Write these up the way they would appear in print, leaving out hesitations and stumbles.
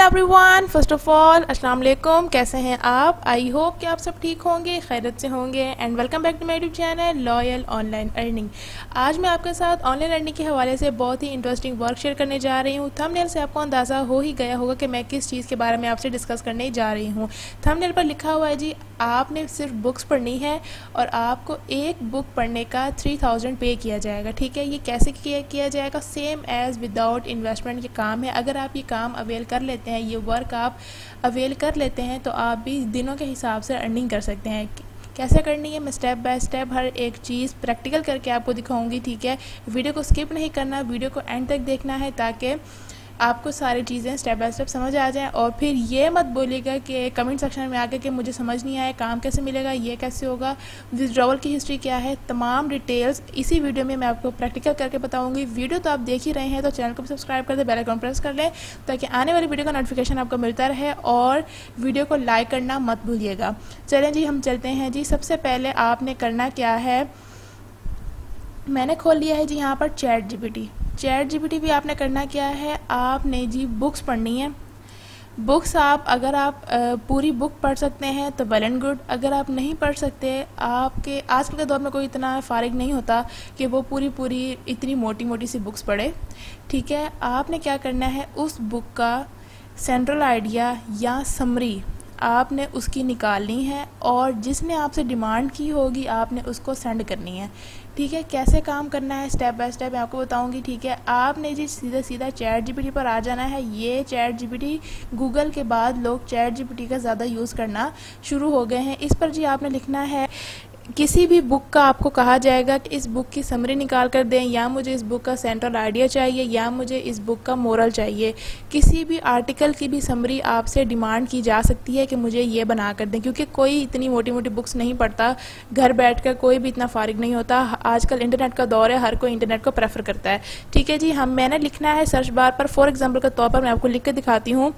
Everyone, first of all अस्सलाम वालेकुम। कैसे हैं आप? आई होप कि आप सब ठीक होंगे, खैरियत से होंगे। And welcome back to my YouTube channel loyal online earning. आज मैं आपके साथ ऑनलाइन अर्निंग के हवाले से बहुत ही इंटरेस्टिंग वर्क शेयर करने जा रही हूँ। थंबनेल से आपको अंदाज़ा हो ही गया होगा कि मैं किस चीज़ के बारे में आपसे डिस्कस करने जा रही हूँ। थंबनेल पर लिखा हुआ है जी, आपने सिर्फ बुक्स पढ़नी है और आपको एक बुक पढ़ने का 3000 पे किया जाएगा। ठीक है, ये कैसे किया जाएगा? सेम एज़ विदाउट इन्वेस्टमेंट ये काम है। अगर आप ये काम अवेल कर लेते हैं, ये वर्क आप अवेल कर लेते हैं, तो आप भी दिनों के हिसाब से अर्निंग कर सकते हैं। कैसे करनी है मैं स्टेप बाय स्टेप हर एक चीज़ प्रैक्टिकल करके आपको दिखाऊंगी। ठीक है, वीडियो को स्किप नहीं करना, वीडियो को एंड तक देखना है ताकि आपको सारी चीज़ें स्टेप बाय स्टेप समझ आ जाएं। और फिर ये मत बोलिएगा कि कमेंट सेक्शन में आके कि मुझे समझ नहीं आया, काम कैसे मिलेगा, ये कैसे होगा, विथड्रॉवल की हिस्ट्री क्या है, तमाम डिटेल्स इसी वीडियो में मैं आपको प्रैक्टिकल करके बताऊंगी। वीडियो तो आप देख ही रहे हैं तो चैनल को भी सब्सक्राइब कर दे, बेल आइकन प्रेस कर लें ताकि आने वाली वीडियो का नोटिफिकेशन आपको मिलता रहे। और वीडियो को लाइक करना मत भूलिएगा। चलें जी, हम चलते हैं जी। सबसे पहले आपने करना क्या है, मैंने खोल लिया है जी यहाँ पर चैट जीपीटी भी आपने करना क्या है, आपने जी बुक्स पढ़नी है। बुक्स अगर आप पूरी बुक पढ़ सकते हैं तो वेल एंड गुड। अगर आप नहीं पढ़ सकते, आपके आजकल के दौर में कोई इतना फारिग नहीं होता कि वो पूरी इतनी मोटी मोटी सी बुक्स पढ़े। ठीक है, आपने क्या करना है, उस बुक का सेंट्रल आइडिया या समरी आपने उसकी निकालनी है और जिसने आपसे डिमांड की होगी आपने उसको सेंड करनी है। ठीक है, कैसे काम करना है स्टेप बाय स्टेप मैं आपको बताऊंगी। ठीक है, आपने जी सीधा चैट जीपीटी पर आ जाना है। ये चैट जीपीटी, गूगल के बाद लोग चैट जीपीटी का ज़्यादा यूज़ करना शुरू हो गए हैं। इस पर जी आपने लिखना है, किसी भी बुक का आपको कहा जाएगा कि इस बुक की समरी निकाल कर दें, या मुझे इस बुक का सेंट्रल आइडिया चाहिए, या मुझे इस बुक का मोरल चाहिए। किसी भी आर्टिकल की भी समरी आपसे डिमांड की जा सकती है कि मुझे ये बना कर दें, क्योंकि कोई इतनी मोटी मोटी बुक्स नहीं पढ़ता। घर बैठकर कोई भी इतना फारिग नहीं होता। आजकल इंटरनेट का दौर है, हर कोई इंटरनेट को प्रेफर करता है। ठीक है जी, मैंने लिखना है सर्च बार पर, फॉर एग्जाम्पल के तौर पर मैं आपको लिख कर दिखाती हूँ।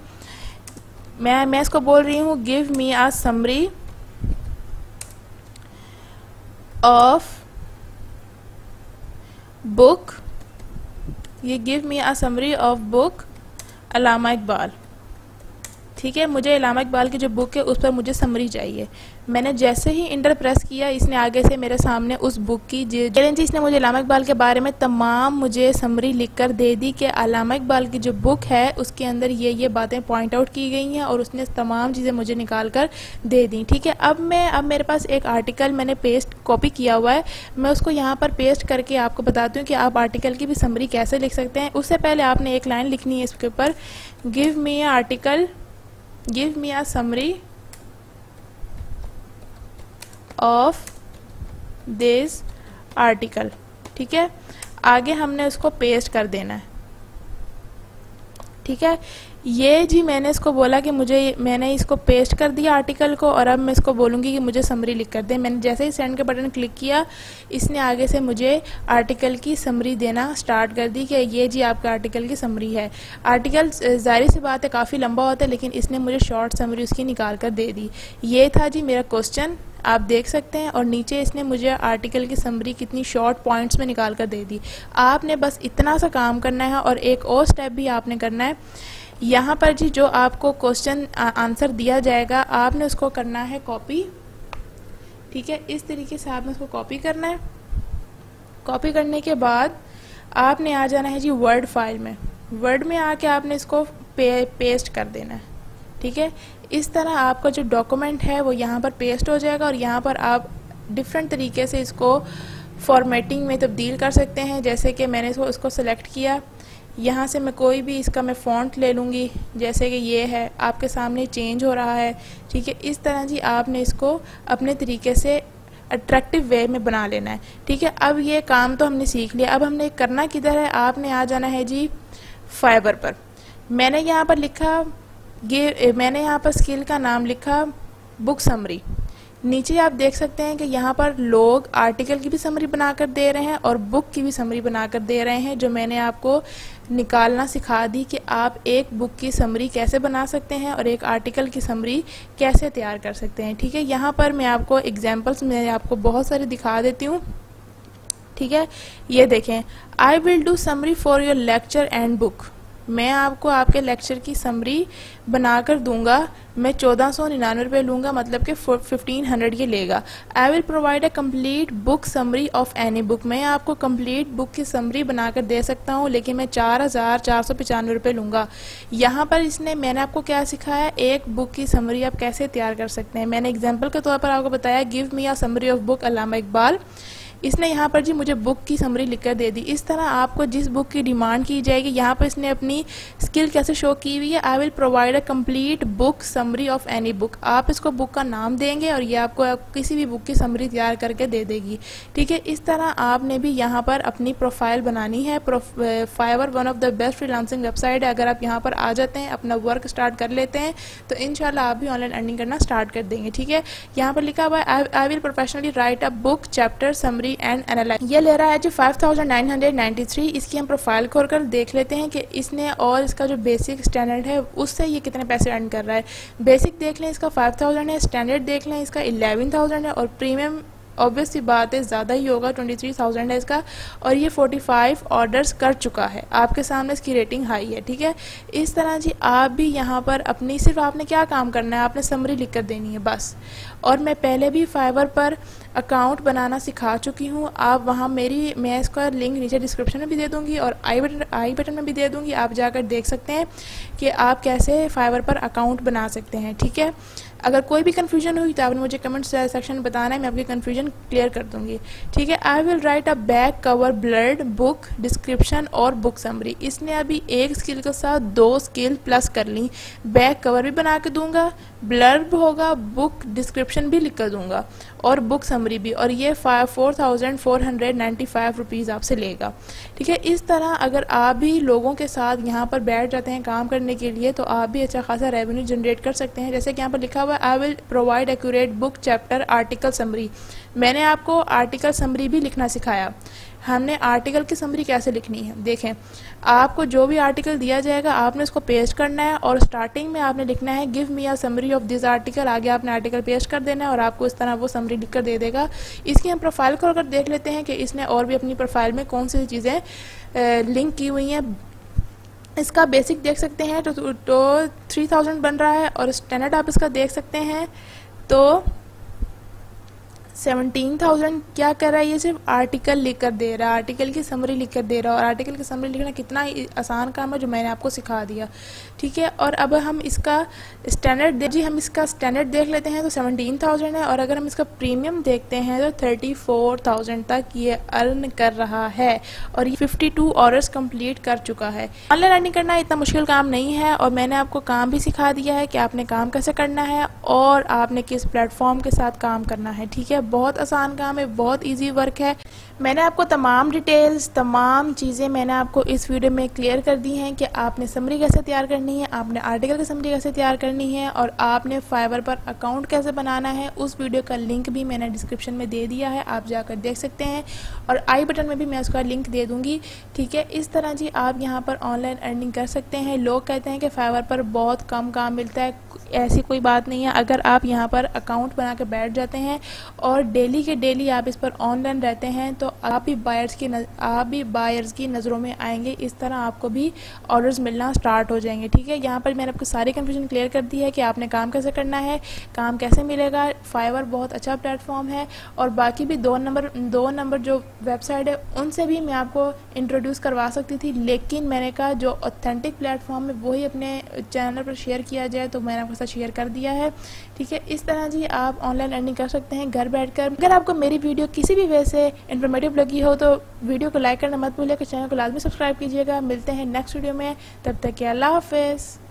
मैं इसको बोल रही हूँ, give me a summary of book, ये give me a summary of book Allama Iqbal. ठीक है, मुझे अल्लामा इकबाल की जो बुक है उस पर मुझे समरी चाहिए। मैंने जैसे ही इंटर प्रेस किया, इसने आगे से मेरे सामने उस बुक की इसने मुझे अल्लामा इकबाल के बारे में तमाम मुझे समरी लिखकर दे दी कि अल्लामा इकबाल की जो बुक है उसके अंदर ये बातें पॉइंट आउट की गई हैं और उसने तमाम चीज़ें मुझे निकाल कर दे दी। ठीक है, अब मेरे पास एक आर्टिकल मैंने कॉपी किया हुआ है, मैं उसको यहाँ पर पेस्ट करके आपको बताती हूँ कि आप आर्टिकल की भी समरी कैसे लिख सकते हैं। उससे पहले आपने एक लाइन लिखनी है इसके ऊपर, give me a summary of this article। ठीक है, आगे हमने उसको पेस्ट कर देना है। ठीक है, ये जी मैंने इसको बोला कि मैंने इसको पेस्ट कर दिया आर्टिकल को, और अब मैं इसको बोलूँगी कि मुझे समरी लिख कर दे। मैंने जैसे ही सेंड के बटन क्लिक किया, इसने आगे से मुझे आर्टिकल की समरी देना स्टार्ट कर दी कि ये जी आपका आर्टिकल की समरी है। आर्टिकल जाहिर सी बात है काफ़ी लंबा होता है, लेकिन इसने मुझे शॉर्ट समरी उसकी निकाल कर दे दी। ये था जी मेरा क्वेश्चन, आप देख सकते हैं, और नीचे इसने मुझे आर्टिकल की समरी कितनी शॉर्ट पॉइंट्स में निकाल कर दे दी। आपने बस इतना सा काम करना है और एक और स्टेप भी आपने करना है। यहाँ पर जी जो आपको क्वेश्चन आंसर दिया जाएगा आपने उसको करना है कॉपी। ठीक है, इस तरीके से आपने उसको कॉपी करना है। कॉपी करने के बाद आपने आ जाना है जी वर्ड फाइल में। वर्ड में आके आपने इसको पेस्ट कर देना है। ठीक है, इस तरह आपका जो डॉक्यूमेंट है वो यहाँ पर पेस्ट हो जाएगा और यहाँ पर आप डिफरेंट तरीके से इसको फॉर्मेटिंग में तब्दील कर सकते हैं। जैसे कि मैंने इसको सेलेक्ट किया, यहाँ से मैं कोई भी इसका मैं फ़ॉन्ट ले लूँगी, जैसे कि ये है, आपके सामने चेंज हो रहा है। ठीक है, इस तरह जी आपने इसको अपने तरीके से अट्रैक्टिव वे में बना लेना है। ठीक है, अब ये काम तो हमने सीख लिया। अब हमने करना किधर है, आपने आ जाना है जी फाइबर पर। मैंने यहाँ पर स्किल का नाम लिखा बुक समरी। नीचे आप देख सकते हैं कि यहाँ पर लोग आर्टिकल की भी समरी बनाकर दे रहे हैं और बुक की भी समरी बनाकर दे रहे हैं, जो मैंने आपको निकालना सिखा दी कि आप एक बुक की समरी कैसे बना सकते हैं और एक आर्टिकल की समरी कैसे तैयार कर सकते हैं। ठीक है, यहाँ पर मैं आपको एग्जाम्पल्स में आपको बहुत सारे दिखा देती हूँ। ठीक है, ये देखें, I will do summary for your lecture and book. मैं आपको आपके लेक्चर की समरी बनाकर दूंगा। मैं 1499 रुपये लूँगा, मतलब कि 1500 ये लेगा। I will provide a complete book summary of any book. मैं आपको कंप्लीट बुक की समरी बनाकर दे सकता हूँ, लेकिन मैं 4495 रुपये लूँगा। यहाँ पर मैंने आपको क्या सिखाया, एक बुक की समरी आप कैसे तैयार कर सकते हैं। मैंने एग्जाम्पल के तौर पर आपको बताया, give me a summary of book Allama Iqbal. इसने यहाँ पर जी मुझे बुक की समरी लिखकर दे दी। इस तरह आपको जिस बुक की डिमांड की जाएगी, यहाँ पर इसने अपनी स्किल कैसे शो की हुई है, I will provide a complete book summary of any book. आप इसको बुक का नाम देंगे और ये आपको किसी भी बुक की समरी तैयार करके दे देगी। ठीक है, इस तरह आपने भी यहाँ पर अपनी प्रोफाइल बनानी है। Fiverr one of the best freelancing website है। अगर आप यहाँ पर आ जाते हैं, अपना वर्क स्टार्ट कर लेते हैं, तो इंशाल्लाह आप भी ऑनलाइन अर्निंग करना स्टार्ट कर देंगे। ठीक है, यहाँ पर लिखा हुआ है I will professionally write a book chapter summary and analyze. ये ले रहा है जी 5993। इसकी हम प्रोफाइल खोलकर देख लेते हैं कि इसने और इसका जो बेसिक स्टैंडर्ड है उससे ये कितने पैसे अर्न कर रहा है। बेसिक देख लें इसका 5000 है, स्टैंडर्ड देख लें इसका 11000 है, और प्रीमियम ऑब्वियस सी बात है ज़्यादा ही होगा, 23000 है इसका, और ये 45 ऑर्डर्स कर चुका है। आपके सामने इसकी रेटिंग हाई है। ठीक है, इस तरह जी आप भी यहाँ पर अपनी, सिर्फ आपने क्या काम करना है, आपने समरी लिख कर देनी है बस। और मैं पहले भी फाइवर पर अकाउंट बनाना सिखा चुकी हूँ। आप वहाँ मैं इसका लिंक नीचे डिस्क्रिप्शन में भी दे दूँगी और आई बटन में भी दे दूँगी। आप जाकर देख सकते हैं कि आप कैसे फाइवर पर अकाउंट बना सकते हैं। ठीक है, अगर कोई भी कन्फ्यूजन हुई तो आपने मुझे कमेंट सेक्शन में बताना है, मैं आपकी कन्फ्यूजन क्लियर कर दूंगी। ठीक है, I will write a back cover blurb book description और बुक समरी। इसने अभी एक स्किल के साथ 2 स्किल प्लस कर ली। बैक कवर भी बना के दूंगा, ब्लर्ब होगा, बुक डिस्क्रिप्शन भी लिख कर दूंगा और बुक समरी भी, और ये 4495 रुपीज़ आपसे लेगा। ठीक है, इस तरह अगर आप भी लोगों के साथ यहाँ पर बैठ जाते हैं काम करने के लिए, तो आप भी अच्छा खासा रेवेन्यू जनरेट कर सकते हैं। जैसे कि यहाँ पर लिखा हुआ है I will provide accurate book chapter article summary. मैंने आपको आर्टिकल समरी भी लिखना सिखाया। हमने आर्टिकल की समरी कैसे लिखनी है, देखें, आपको जो भी आर्टिकल दिया जाएगा आपने उसको पेस्ट करना है, और स्टार्टिंग में आपने लिखना है give me a summary of this article. आगे आपने आर्टिकल पेस्ट कर देना है और आपको इस तरह वो समरी लिख कर दे देगा। इसकी हम प्रोफाइल खोल कर देख लेते हैं कि इसने और भी अपनी प्रोफाइल में कौन सी चीज़ें लिंक की हुई हैं। इसका बेसिक देख सकते हैं तो 3000 बन रहा है, और स्टैंडर्ड आप इसका देख सकते हैं तो 17,000 क्या कर रहा है, ये सिर्फ आर्टिकल लिखकर दे रहा है, आर्टिकल की समरी लिखकर दे रहा है। और आर्टिकल की समरी लिखना कितना आसान काम है जो मैंने आपको सिखा दिया। ठीक है, और अब हम इसका स्टैंडर्ड हम इसका स्टैंडर्ड देख लेते हैं तो 17,000 है, और अगर हम इसका प्रीमियम देखते हैं तो 34,000 तक ये अर्न कर रहा है, और ये 52 ऑर्डर्स कंप्लीट कर चुका है। ऑनलाइन अर्निंग करना इतना मुश्किल काम नहीं है, और मैंने आपको काम भी सिखा दिया है कि आपने काम कैसे करना है और आपने किस प्लेटफॉर्म के साथ काम करना है। ठीक है, बहुत आसान काम है, बहुत इजी वर्क है। मैंने आपको तमाम डिटेल्स, तमाम चीज़ें मैंने आपको इस वीडियो में क्लियर कर दी हैं कि आपने समरी कैसे तैयार करनी है, आपने आर्टिकल की समरी कैसे तैयार करनी है, और आपने फाइवर पर अकाउंट कैसे बनाना है। उस वीडियो का लिंक भी मैंने डिस्क्रिप्शन में दे दिया है, आप जाकर देख सकते हैं, और आई बटन में भी मैं उसका लिंक दे दूँगी। ठीक है, इस तरह जी आप यहाँ पर ऑनलाइन अर्निंग कर सकते हैं। लोग कहते हैं कि फाइवर पर बहुत कम काम मिलता है, ऐसी कोई बात नहीं है। अगर आप यहाँ पर अकाउंट बना के बैठ जाते हैं और डेली के डेली आप इस पर ऑनलाइन रहते हैं, तो आप भी बायर्स की नज़रों में आएंगे। इस तरह आपको भी ऑर्डर्स मिलना स्टार्ट हो जाएंगे। ठीक है, यहाँ पर मैंने आपको सारी कंफ्यूजन क्लियर कर दी है कि आपने काम कैसे करना है, काम कैसे मिलेगा। फाइवर बहुत अच्छा प्लेटफॉर्म है, और बाकी भी 2 नंबर जो वेबसाइट है उनसे भी मैं आपको इंट्रोड्यूस करवा सकती थी, लेकिन मैंने कहा जो ऑथेंटिक प्लेटफॉर्म है वही अपने चैनल पर शेयर किया जाए, तो मैंने आपके साथ शेयर कर दिया है। ठीक है, इस तरह जी आप ऑनलाइन अर्निंग कर सकते हैं घर बैठकर। अगर आपको मेरी वीडियो किसी भी वे से इन्फॉर्मेटिव लगी हो तो वीडियो को लाइक करना मत भूलिएगा, चैनल को लाजमी सब्सक्राइब कीजिएगा। मिलते हैं नेक्स्ट वीडियो में, तब तक के अल्लाह हाफिज़।